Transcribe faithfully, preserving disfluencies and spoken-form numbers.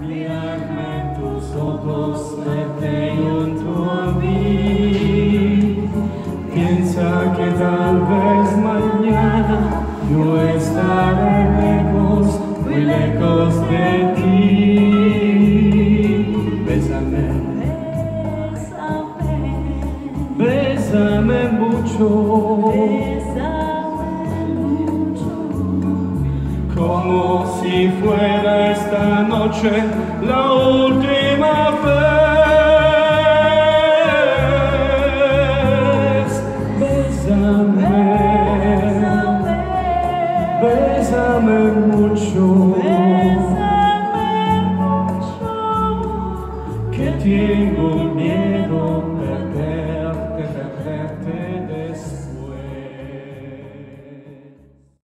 mirarme en tus ojos, verte junto a mí. Piensa que tal vez mañana yo estaré lejos, muy lejos de ti. Bésame, bésame mucho, como si fuera esta noche la última vez. Bésame, bésame mucho, que tengo miedo.